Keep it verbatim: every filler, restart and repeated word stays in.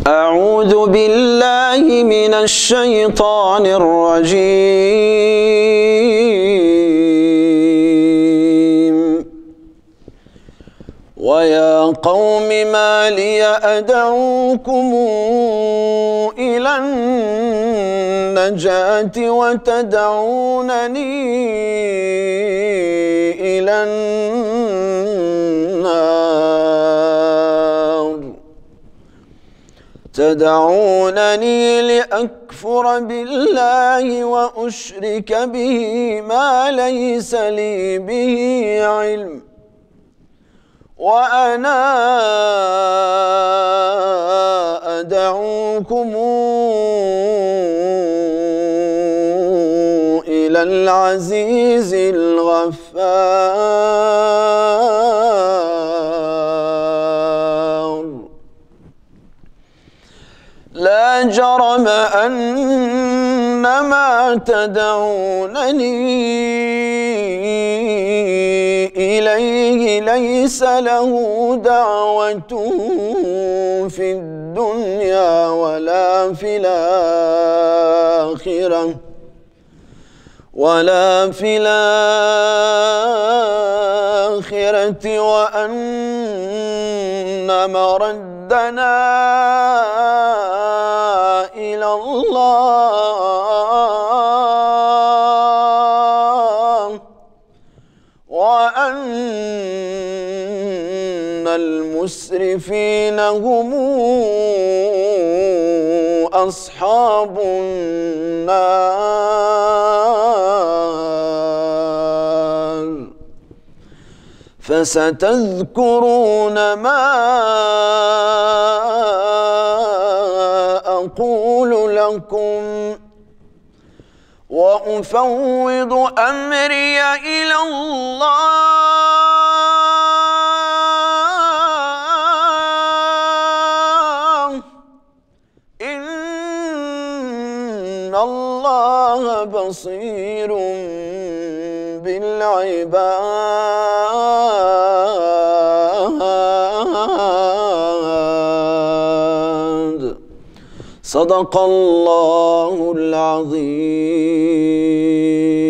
أعوذ بالله من الشيطان الرجيم. ويا قوم ما لي أدعوكم إلى النجاة وتدعونني إلى النار تدعونني لأكفر بالله وأشرك به ما ليس لي به علم وأنا أدعوكم إلى العزيز الغفار. لا جرم أن ما تدعونني إليه ليس له دعوة في الدنيا ولا في الآخرة ولا في الآخرة وأن مردنا إلى الله وأن المسرفين هم أصحاب النار. فستذكرون ما أقول لكم وأفوض أمري إلى الله إن الله بصير بالعباد. صدق الله العظيم.